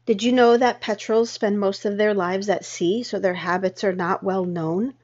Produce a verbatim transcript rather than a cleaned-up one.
Did you know that petrels spend most of their lives at sea, so their habits are not well known?